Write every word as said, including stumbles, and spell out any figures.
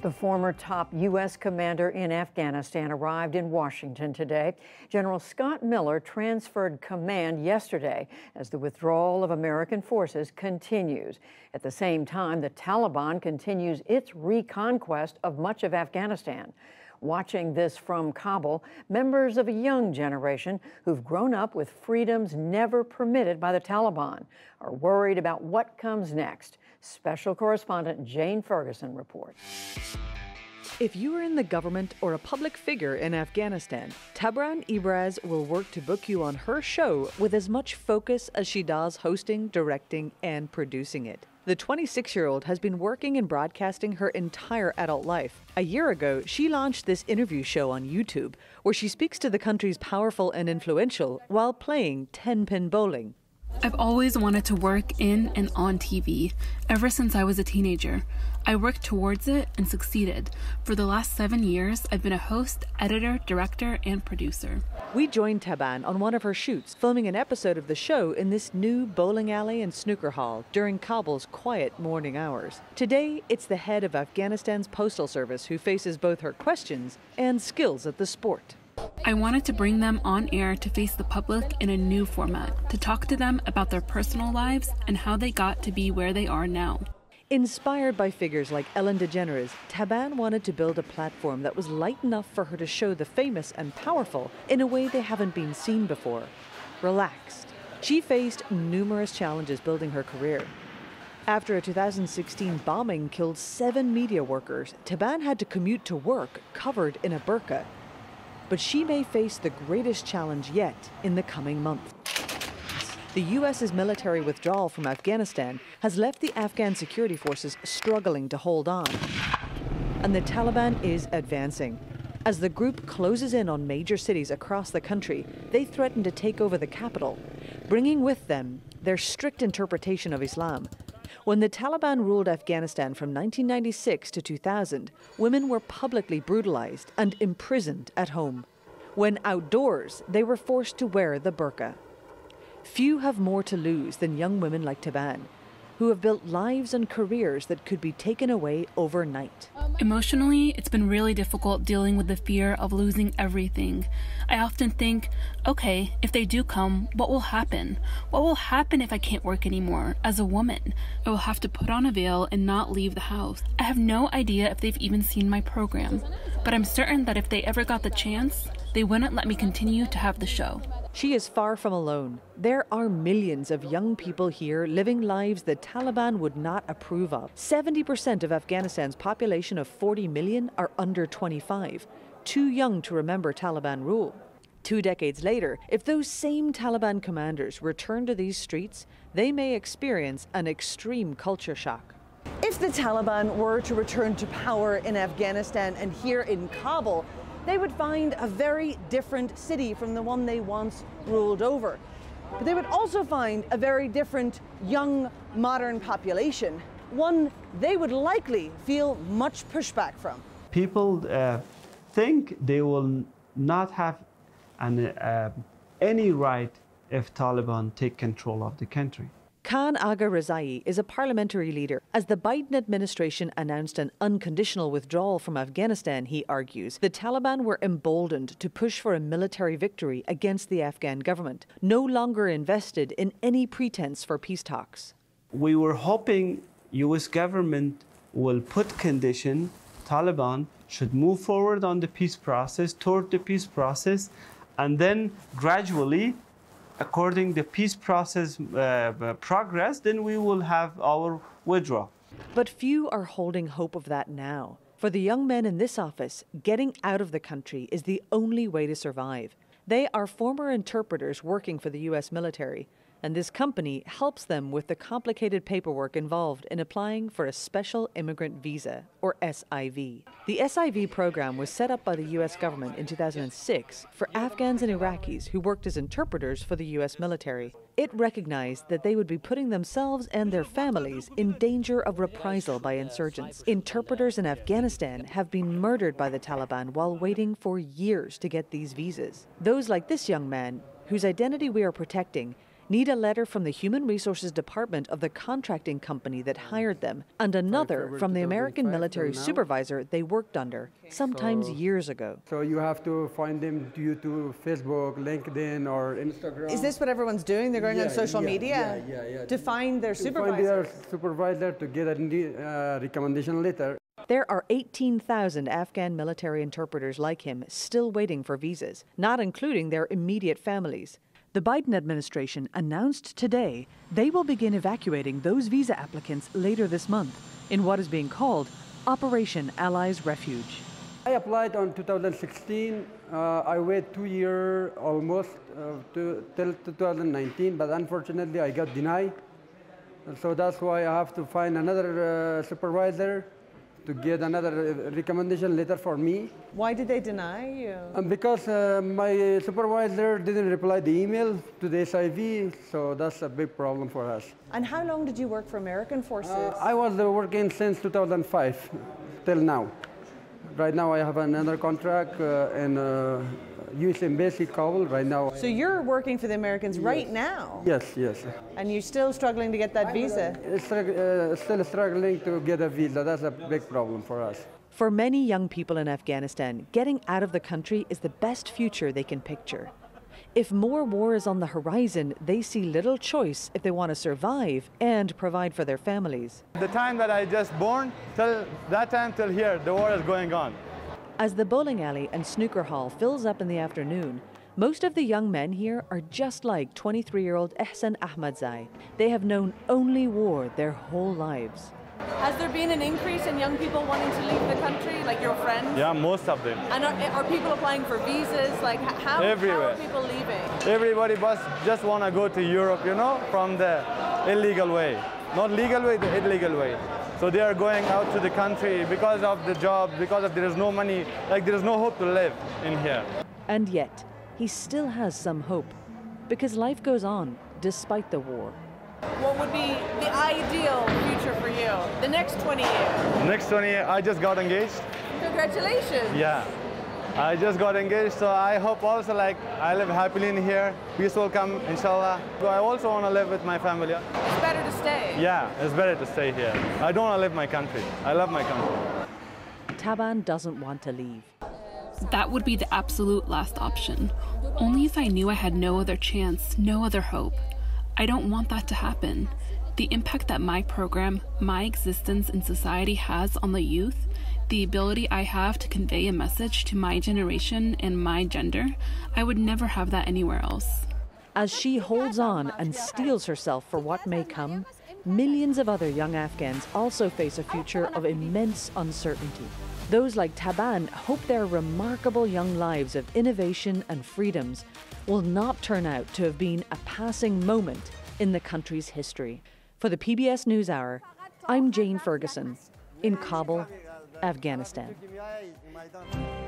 The former top U S commander in Afghanistan arrived in Washington today. General Scott Miller transferred command yesterday as the withdrawal of American forces continues. At the same time, the Taliban continues its reconquest of much of Afghanistan. Watching this from Kabul, members of a young generation who've grown up with freedoms never permitted by the Taliban are worried about what comes next. Special correspondent Jane Ferguson reports. If you are in the government or a public figure in Afghanistan, Tabran Ibraz will work to book you on her show with as much focus as she does hosting, directing, and producing it. The twenty-six-year-old has been working in broadcasting her entire adult life. A year ago, she launched this interview show on YouTube, where she speaks to the country's powerful and influential while playing ten-pin bowling. I've always wanted to work in and on T V, ever since I was a teenager. I worked towards it and succeeded. For the last seven years, I've been a host, editor, director, and producer. We joined Taban on one of her shoots, filming an episode of the show in this new bowling alley and snooker hall during Kabul's quiet morning hours. Today, it's the head of Afghanistan's postal service who faces both her questions and skills at the sport. I wanted to bring them on air to face the public in a new format, to talk to them about their personal lives and how they got to be where they are now. Inspired by figures like Ellen DeGeneres, Taban wanted to build a platform that was light enough for her to show the famous and powerful in a way they haven't been seen before. Relaxed. She faced numerous challenges building her career. After a two thousand sixteen bombing killed seven media workers, Taban had to commute to work covered in a burqa. But she may face the greatest challenge yet in the coming month. The U S's military withdrawal from Afghanistan has left the Afghan security forces struggling to hold on. And the Taliban is advancing. As the group closes in on major cities across the country, they threaten to take over the capital, bringing with them their strict interpretation of Islam. When the Taliban ruled Afghanistan from nineteen ninety-six to two thousand, women were publicly brutalized and imprisoned at home. When outdoors, they were forced to wear the burqa. Few have more to lose than young women like Taban, who have built lives and careers that could be taken away overnight. Emotionally, it's been really difficult dealing with the fear of losing everything. I often think, okay, if they do come, what will happen? What will happen if I can't work anymore as a woman? I will have to put on a veil and not leave the house. I have no idea if they've even seen my program, but I'm certain that if they ever got the chance, they wouldn't let me continue to have the show. She is far from alone. There are millions of young people here living lives the Taliban would not approve of. seventy percent of Afghanistan's population of forty million are under twenty-five, too young to remember Taliban rule. Two decades later, if those same Taliban commanders return to these streets, they may experience an extreme culture shock. If the Taliban were to return to power in Afghanistan and here in Kabul, they would find a very different city from the one they once ruled over. But they would also find a very different young, modern population, one they would likely feel much pushback from. People uh, think they will not have an, uh, any right if Taliban take control of the country. Khan Aga Rezai is a parliamentary leader. As the Biden administration announced an unconditional withdrawal from Afghanistan, he argues, the Taliban were emboldened to push for a military victory against the Afghan government, no longer invested in any pretense for peace talks. We were hoping U S government will put condition, Taliban should move forward on the peace process, toward the peace process, and then gradually, according to the peace process uh, progress, then we will have our withdrawal. But few are holding hope of that now. For the young men in this office, getting out of the country is the only way to survive. They are former interpreters working for the U S military, and this company helps them with the complicated paperwork involved in applying for a Special Immigrant Visa, or S I V. The S I V program was set up by the U S government in two thousand six for Afghans and Iraqis who worked as interpreters for the U S military. It recognized that they would be putting themselves and their families in danger of reprisal by insurgents. Interpreters in Afghanistan have been murdered by the Taliban while waiting for years to get these visas. Those like this young man, whose identity we are protecting, need a letter from the Human Resources Department of the contracting company that hired them, and another from the American military supervisor they worked under, sometimes so, years ago. So you have to find them due to Facebook, LinkedIn, or Instagram. Is this what everyone's doing? They're going yeah, on social yeah, media yeah, yeah, yeah. to find their to supervisor? find their supervisor to get a uh, recommendation letter. There are eighteen thousand Afghan military interpreters like him still waiting for visas, not including their immediate families. The Biden administration announced today they will begin evacuating those visa applicants later this month in what is being called Operation Allies Refuge. I applied on two thousand sixteen. Uh, I waited two years almost uh, to, till two thousand nineteen, but unfortunately I got denied. And so that's why I have to find another uh, supervisor to get another recommendation letter for me. Why did they deny you? Um, because uh, my supervisor didn't reply the email to the S I V, so that's a big problem for us. And how long did you work for American forces? Uh, I was uh, working since two thousand five till now. Right now I have another contract uh, in uh, U S Embassy, Kabul, right now. So you're working for the Americans yes. right now? Yes, yes. And you're still struggling to get that I'm visa? uh, still struggling to get a visa. That's a big problem for us. For many young people in Afghanistan, getting out of the country is the best future they can picture. If more war is on the horizon, they see little choice if they want to survive and provide for their families. The time that I just born, till that time till here, the war is going on. As the bowling alley and snooker hall fills up in the afternoon, most of the young men here are just like twenty-three-year-old Ehsan Ahmadzai. They have known only war their whole lives. Has there been an increase in young people wanting to leave the country, like your friends? Yeah, most of them. And are, are people applying for visas? Like how, Everywhere. how are people leaving? Everybody just want to go to Europe, you know, from the illegal way. Not legal way, the illegal way. So they are going out to the country because of the job, because of there is no money, like there is no hope to live in here. And yet, he still has some hope, because life goes on despite the war. What would be the ideal future for you, the next twenty years? Next twenty years, I just got engaged. Congratulations. Yeah, I just got engaged, so I hope also like I live happily in here. Peace will come, inshallah. So I also want to live with my family. It's better to stay. Yeah, it's better to stay here. I don't want to leave my country. I love my country. Taban doesn't want to leave. That would be the absolute last option. Only if I knew I had no other chance, no other hope. I don't want that to happen. The impact that my program, my existence in society has on the youth, the ability I have to convey a message to my generation and my gender, I would never have that anywhere else. As she holds on and steels herself for what may come, millions of other young Afghans also face a future of immense uncertainty. Those like Taban hope their remarkable young lives of innovation and freedoms will not turn out to have been a passing moment in the country's history. For the P B S NewsHour, I'm Jane Ferguson in Kabul, Afghanistan.